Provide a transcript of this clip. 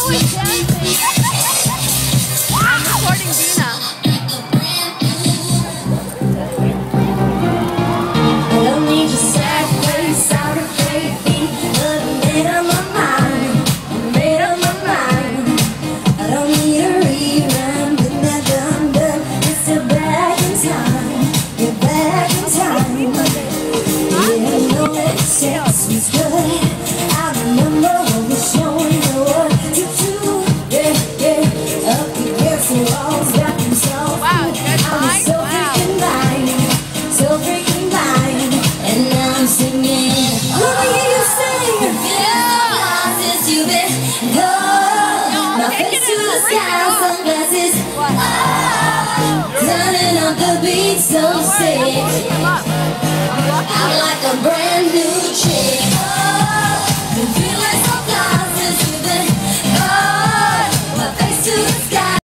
always dancing. I'm recording Dina. I don't need your sad face, out of fake beat, but I made up my mind, made up my mind. I don't need a rerun, but that done, it's still back in time, you're back in time. Yeah, I know that sex was good, I remember when we showing you what to do. Yeah, yeah, up against the walls, got themselves. Wow, good line. So freaking blind, so freaking blind, and now I'm singing. Let me hear you sing. Yeah, since you've been gone, my face to the sky, sunglasses. Turning up the beat so sick.